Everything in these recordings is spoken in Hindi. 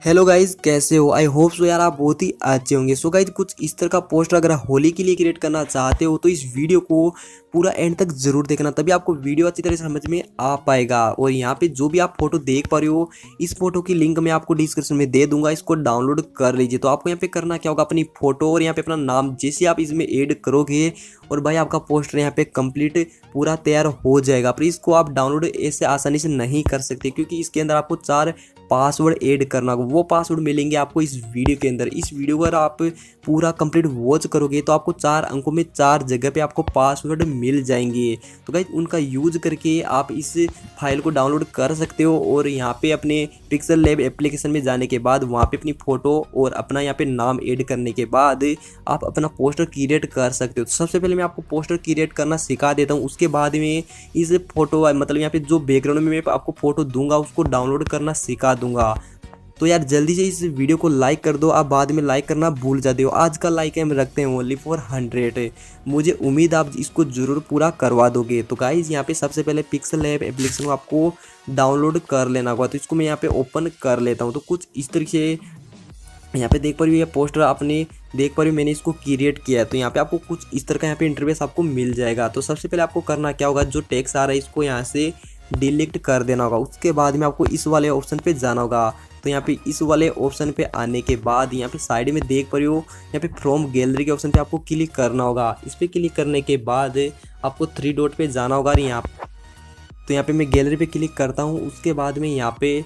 हेलो गाइज, कैसे हो? आई होप सो यार आप बहुत ही अच्छे होंगे। सो गाइज, कुछ इस तरह का पोस्टर अगर होली के लिए क्रिएट करना चाहते हो तो इस वीडियो को पूरा एंड तक जरूर देखना, तभी आपको वीडियो अच्छी तरह से समझ में आ पाएगा। और यहाँ पे जो भी आप फोटो देख पा रहे हो, इस फोटो की लिंक मैं आपको डिस्क्रिप्शन में दे दूंगा, इसको डाउनलोड कर लीजिए। तो आपको यहाँ पे करना क्या होगा, अपनी फोटो और यहाँ पे अपना नाम जैसे आप इसमें ऐड करोगे और भाई आपका पोस्टर यहाँ पे कंप्लीट पूरा तैयार हो जाएगा। पर इसको आप डाउनलोड ऐसे आसानी से नहीं कर सकते, क्योंकि इसके अंदर आपको 4 पासवर्ड ऐड करना होगा। वो पासवर्ड मिलेंगे आपको इस वीडियो के अंदर। इस वीडियो को अगर आप पूरा कंप्लीट वॉच करोगे तो आपको 4 अंकों में 4 जगह पे आपको पासवर्ड मिल जाएंगे। तो गाइस, उनका यूज करके आप इस फाइल को डाउनलोड कर सकते हो। और यहाँ पे अपने पिक्सल लैब एप्लीकेशन में जाने के बाद वहाँ पे अपनी फोटो और अपना यहाँ पे नाम ऐड करने के बाद आप अपना पोस्टर क्रिएट कर सकते हो। तो सबसे पहले मैं आपको पोस्टर क्रिएट करना सिखा देता हूँ, उसके बाद में इस फोटो मतलब यहाँ पे जो बैकग्राउंड में मैं आपको फोटो दूंगा उसको डाउनलोड करना सिखा दूंगा। तो यार जल्दी से इस वीडियो को लाइक कर दो, आप बाद में लाइक करना भूल जाते हो। आज का लाइक हम रखते हैं ओनली फॉर 100। मुझे उम्मीद आप इसको जरूर पूरा करवा दोगे। तो गाइज, यहाँ पे सबसे पहले पिक्सल लैब एप्लीकेशन को आपको डाउनलोड कर लेना होगा। तो इसको मैं यहाँ पे ओपन कर लेता हूँ। तो कुछ इस तरीके से यहाँ पे देख पा रही हो, ये पोस्टर आपने देख पा रही हो, मैंने इसको क्रिएट किया है। तो यहाँ पे आपको कुछ इस तरह का यहाँ पे इंटरफेस आपको मिल जाएगा। तो सबसे पहले आपको करना क्या होगा, जो टेक्स्ट आ रहा है इसको यहाँ से डिलीट कर देना होगा। उसके बाद में आपको इस वाले ऑप्शन पे जाना होगा। तो यहाँ पे इस वाले ऑप्शन पे आने के बाद यहाँ पे साइड में देख पा रही हो, यहाँ पे फ्रॉम गैलरी के ऑप्शन पे आपको क्लिक करना होगा। इस पर क्लिक करने के बाद आपको 3 डॉट पे जाना होगा। यहाँ तो यहाँ पे मैं गैलरी पे क्लिक करता हूँ। उसके बाद में यहाँ पे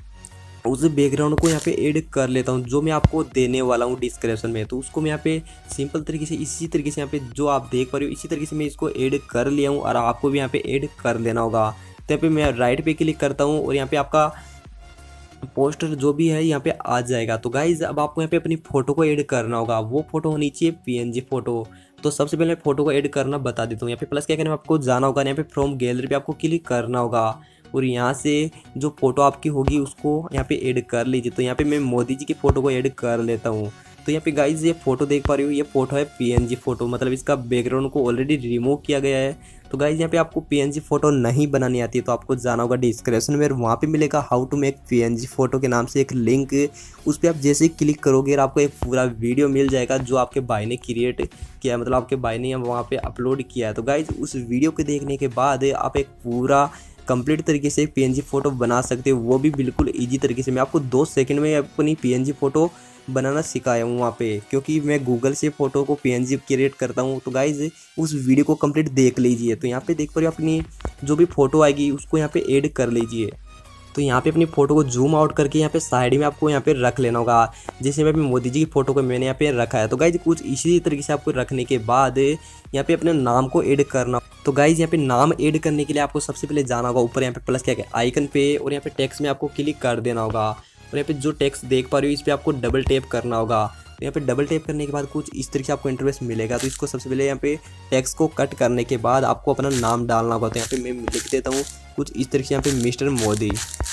उस बैकग्राउंड को यहाँ पे ऐड कर लेता हूँ, जो मैं आपको देने वाला हूँ डिस्क्रिप्शन में। तो उसको मैं यहाँ पे सिंपल तरीके से इसी तरीके से यहाँ पे जो आप देख पा रहे हो इसी तरीके से मैं इसको ऐड कर लिया हूँ, और आपको भी यहाँ पे ऐड कर लेना होगा। तो यहाँ पे मैं राइट पे क्लिक करता हूँ और यहाँ पे आपका पोस्टर जो भी है यहाँ पे आ जाएगा। तो गाइज, अब आपको यहाँ पे अपनी फोटो को ऐड करना होगा। वो फोटो होनी चाहिए PNG फोटो। तो सबसे पहले मैं फोटो को ऐड करना बता देता हूँ। यहाँ पे प्लस क्या करना है, आपको जाना होगा, यहाँ पे फ्रॉम गैलरी पे आपको क्लिक करना होगा और यहाँ से जो फोटो आपकी होगी उसको यहाँ पे ऐड कर लीजिए। तो यहाँ पे मैं मोदी जी की फोटो को ऐड कर लेता हूँ। तो यहाँ पे गाइज, ये फोटो देख पा रही हो, ये फोटो है PNG फोटो, मतलब इसका बैकग्राउंड को ऑलरेडी रिमूव किया गया है। तो गाइज, यहाँ पे आपको PNG फोटो नहीं बनानी आती है तो आपको जाना होगा डिस्क्रिप्शन में, वहाँ पे मिलेगा how to make PNG photo के नाम से एक लिंक। उस पर आप जैसे ही क्लिक करोगे आपको एक पूरा वीडियो मिल जाएगा जो आपके भाई ने क्रिएट किया, मतलब आपके भाई ने वहाँ पे अपलोड किया है। तो गाइज, उस वीडियो को देखने के बाद आप एक पूरा कंप्लीट तरीके से PNG फोटो बना सकते हो, वो भी बिल्कुल इजी तरीके से। मैं आपको 2 सेकंड में अपनी PNG फोटो बनाना सिखाया हूँ वहाँ पे, क्योंकि मैं गूगल से फोटो को PNG क्रिएट करता हूँ। तो गाइज, उस वीडियो को कंप्लीट देख लीजिए। तो यहाँ पे देख पा रहे हो, अपनी जो भी फोटो आएगी उसको यहाँ पे ऐड कर लीजिए। तो यहाँ पे अपनी फोटो को जूम आउट करके यहाँ पे साइड में आपको यहाँ पे रख लेना होगा। जैसे मैं मोदी जी की फोटो को मैंने यहाँ पे रखा है। तो गाइज, कुछ इसी तरीके से आपको रखने के बाद यहाँ पे अपने नाम को ऐड करना। तो गाइज, यहाँ पे नाम ऐड करने के लिए आपको सबसे पहले जाना होगा ऊपर यहाँ पे प्लस क्या आइकन पे, और यहाँ पे टेक्स्ट में आपको क्लिक कर देना होगा। और यहाँ पे जो टेक्स्ट देख पा रहे हो इस पर आपको डबल टैप करना होगा। तो यहाँ पे डबल टैप करने के बाद कुछ इस तरीके से आपको इंटरफेस मिलेगा। तो इसको सबसे पहले यहाँ पे टेक्स्ट को कट करने के बाद आपको अपना नाम डालना होगा। तो यहाँ पे मैं लिख देता हूँ कुछ इस तरीके से, यहाँ पे मिस्टर मोदी।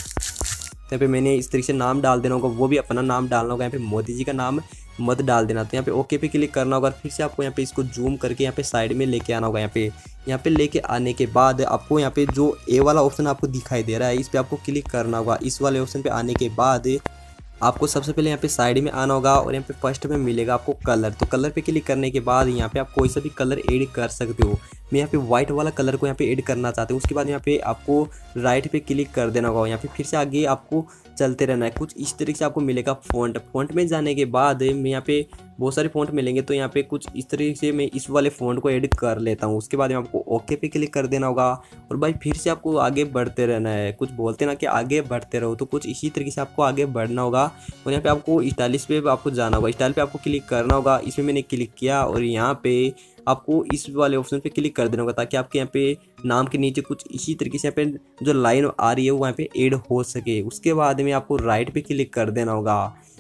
तो यहाँ पे मैंने इस तरीके से नाम डाल देना होगा, वो भी अपना नाम डालना होगा। यहाँ पे मोदी जी का नाम मत डाल देना। तो यहाँ पे ओके पे क्लिक करना होगा। फिर से आपको यहाँ पे इसको जूम करके यहाँ पे साइड में लेके आना होगा। यहाँ पे लेके आने के बाद आपको यहाँ पे जो ए वाला ऑप्शन आपको दिखाई दे रहा है इस पर आपको क्लिक करना होगा। इस वाले ऑप्शन पे आने के बाद आपको सबसे पहले यहाँ पे साइड में आना होगा और यहाँ पे फर्स्ट में मिलेगा आपको कलर। तो कलर पे क्लिक करने के बाद यहाँ पे आप कोई सा भी कलर ऐड कर सकते हो। मैं यहाँ पे व्हाइट वाला कलर को यहाँ पे ऐड करना चाहते हूँ। उसके बाद यहाँ पे आपको राइट पे क्लिक कर देना होगा। यहाँ पे फिर से आगे आपको चलते रहना है। कुछ इस तरीके से आपको मिलेगा फ़ॉन्ट में जाने के बाद मैं यहाँ पे बहुत सारे फ़ॉन्ट मिलेंगे। तो यहाँ पे कुछ इस तरीके से मैं इस वाले फ़ॉन्ट को ऐड कर लेता हूँ। उसके बाद में आपको ओके पे क्लिक कर देना होगा और भाई फिर से आपको आगे बढ़ते रहना है। कुछ बोलते ना कि आगे बढ़ते रहो, तो कुछ इसी तरीके से आपको आगे बढ़ना होगा। और यहाँ पे आपको स्टाइलिश पे आपको जाना होगा, स्टाइल पे आपको क्लिक करना होगा। इसमें मैंने क्लिक किया और यहाँ पे आपको इस वाले ऑप्शन पे क्लिक कर देना होगा, ताकि आपके यहाँ पे नाम के नीचे कुछ इसी तरीके से यहाँ पे जो लाइन आ रही है वो यहाँ पे ऐड हो सके। उसके बाद में आपको राइट पे क्लिक कर देना होगा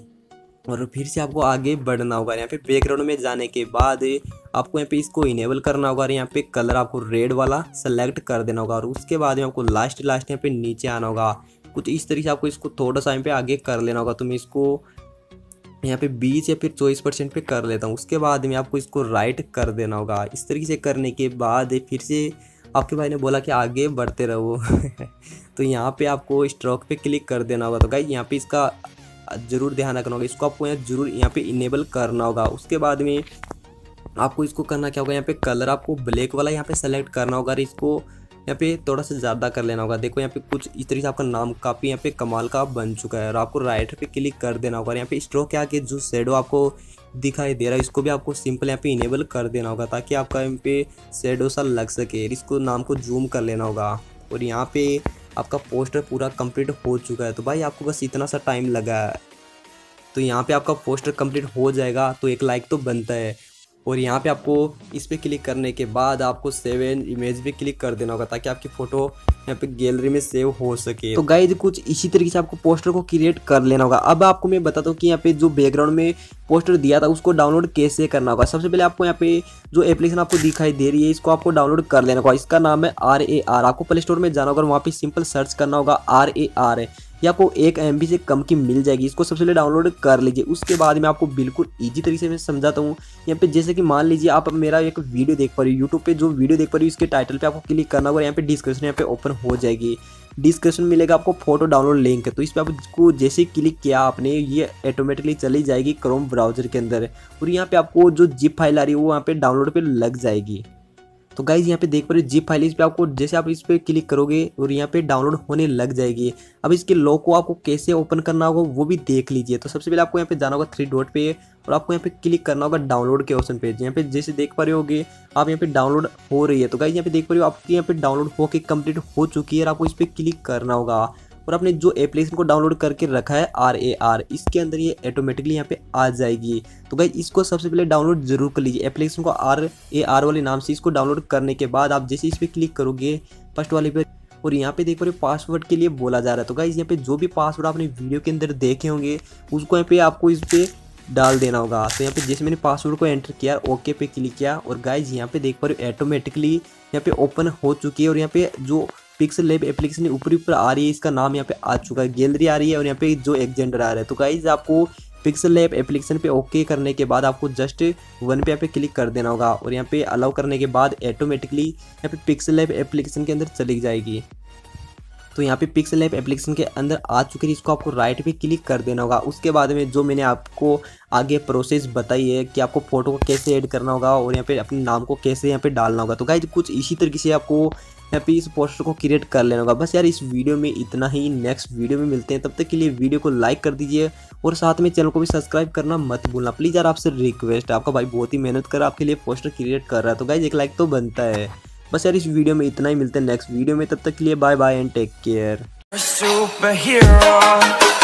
और फिर से आपको आगे बढ़ना होगा। यहाँ पे बैकग्राउंड में जाने के बाद आपको यहाँ पे इसको इनेबल करना होगा और यहाँ पे कलर आपको रेड वाला सेलेक्ट कर देना होगा। और उसके बाद में आपको लास्ट यहाँ पे नीचे आना होगा। कुछ इस तरीके से आपको इसको थोड़ा सा यहाँ पे आगे कर लेना होगा। तो मैं इसको यहाँ पे 20 या फिर 24% पे कर लेता हूँ। उसके बाद में आपको इसको राइट कर देना होगा। इस तरीके से करने के बाद फिर से आपके भाई ने बोला कि आगे बढ़ते रहो तो यहाँ पे आपको स्ट्रोक पे क्लिक कर देना होगा। तो गाइस, यहाँ पे इसका जरूर ध्यान रखना होगा। इसको आपको यहाँ जरूर यहाँ पे इनेबल करना होगा। उसके बाद में आपको इसको करना क्या होगा, यहाँ पे कलर आपको ब्लैक वाला यहाँ पे सेलेक्ट करना होगा और इसको यहाँ पे थोड़ा सा ज़्यादा कर लेना होगा। देखो यहाँ पे कुछ इस तरीके से आपका नाम काफ़ी यहाँ पे कमाल का बन चुका है और आपको राइट पे क्लिक कर देना होगा। यहाँ पे स्ट्रोक के आगे जो शेडो आपको दिखाई दे रहा है इसको भी आपको सिंपल यहाँ पे इनेबल कर देना होगा ताकि आपका यहाँ पे शेडो सा लग सके। इसको नाम को जूम कर लेना होगा और यहाँ पे आपका पोस्टर पूरा कंप्लीट हो चुका है। तो भाई आपको बस इतना सा टाइम लगा है, तो यहाँ पे आपका पोस्टर कंप्लीट हो जाएगा तो एक लाइक तो बनता है। और यहाँ पे आपको इस पे क्लिक करने के बाद आपको सेव एन इमेज पे क्लिक कर देना होगा ताकि आपकी फ़ोटो यहाँ पे गैलरी में सेव हो सके। तो गाइस कुछ इसी तरीके से आपको पोस्टर को क्रिएट कर लेना होगा। अब आपको मैं बताता हूँ कि यहाँ पे जो बैकग्राउंड में पोस्टर दिया था उसको डाउनलोड कैसे करना होगा। सबसे पहले आपको यहाँ पे जो एप्लीकेशन आपको दिखाई दे रही है इसको आपको डाउनलोड कर लेना होगा। इसका नाम है RAR। आपको प्ले स्टोर में जाना होगा और वहाँ पे सिंपल सर्च करना होगा RAR। ये आपको 1 MB से कम की मिल जाएगी। इसको सबसे पहले डाउनलोड कर लीजिए। उसके बाद में आपको बिल्कुल इजी तरीके से मैं समझाता हूँ। यहाँ पे जैसे कि मान लीजिए आप मेरा एक वीडियो देख पा रही हो, यूट्यूब पे जो वीडियो देख पा रही हो इसके टाइटल पे आपको क्लिक करना होगा। यहाँ पे डिस्क्रिप्शन यहाँ पे ओपन हो जाएगी। डिस्क्रिप्शन मिलेगा आपको फोटो डाउनलोड लिंक, तो इस पर आपको जैसे क्लिक किया आपने ये ऑटोमेटिकली चली जाएगी क्रोम ब्राउजर के अंदर और यहाँ पे आपको जो जिप फाइल आ रही है वो यहाँ पे डाउनलोड पे लग जाएगी। तो गाइज यहाँ पे देख पा रहे हो जिप फाइल, इस पे आपको जैसे आप इस पे क्लिक करोगे और यहाँ पे डाउनलोड होने लग जाएगी। अब इसके लॉक को आपको कैसे ओपन करना होगा वो भी देख लीजिए। तो सबसे पहले आपको यहाँ पे जाना होगा 3 डॉट पे और आपको यहाँ पे क्लिक करना होगा डाउनलोड के ऑप्शन पे। यहाँ पे जैसे देख पा रहे होगे आप यहाँ पे डाउनलोड हो रही है। तो गाइज यहाँ पे देख पा रहे हो आपकी यहाँ पे डाउनलोड होके कंप्लीट हो चुकी है और आपको इस पर क्लिक करना होगा और आपने जो एप्लीकेशन को डाउनलोड करके रखा है RAR इसके अंदर ये ऑटोमेटिकली यहाँ पे आ जाएगी। तो गाइस इसको सबसे पहले डाउनलोड जरूर कर लीजिए। एप्लीकेशन को RAR वाले नाम से इसको डाउनलोड करने के बाद आप जैसे इस पर क्लिक करोगे फर्स्ट वाले पे और यहाँ पे देख पा रहे हो पासवर्ड के लिए बोला जा रहा है। तो गाइस यहाँ पे जो भी पासवर्ड आपने वीडियो के अंदर देखे होंगे उसको यहाँ पे आपको इस पे डाल देना होगा। तो यहाँ पे जैसे मैंने पासवर्ड को एंटर किया ओके पे क्लिक किया और गाइज यहाँ पे देख पा रहे हो ऑटोमेटिकली यहाँ पे ओपन हो चुकी है और यहाँ पे जो पिक्सल लैब एप्लीकेशन ऊपर आ रही है इसका नाम यहाँ पे आ चुका है, गैलरी आ रही है और यहाँ पे जो एक्जेंडर आ रहा है। तो गाइज आपको पिक्सल लैब एप्लीकेशन पे ओके करने के बाद आपको जस्ट 1 पे यहाँ पे क्लिक कर देना होगा और यहाँ पे अलाउ करने के बाद ऑटोमेटिकली यहाँ पे पिक्सल लैब एप्लीकेशन के अंदर चली जाएगी। तो यहाँ पे पिक्सल लैब एप्लीकेशन के अंदर आ चुकी है, इसको आपको राइट पे क्लिक कर देना होगा। उसके बाद में जो मैंने आपको आगे प्रोसेस बताई है कि आपको फोटो को कैसे ऐड करना होगा और यहाँ पे अपने नाम को कैसे यहाँ पे डालना होगा। तो गाइज कुछ इसी तरीके से आपको यहाँ पे इस पोस्टर को क्रिएट कर लेना होगा। बस यार इस वीडियो में इतना ही, नेक्स्ट वीडियो में मिलते हैं। तब तक के लिए वीडियो को लाइक कर दीजिए और साथ में चैनल को भी सब्सक्राइब करना मत भूलना प्लीज़। यार आपसे रिक्वेस्ट है, आपका भाई बहुत ही मेहनत कर आपके लिए पोस्टर क्रिएट कर रहा है, तो गाइज एक लाइक तो बनता है। बस यार इस वीडियो में इतना ही, मिलते हैं नेक्स्ट वीडियो में। तब तक के लिए bye bye and take care.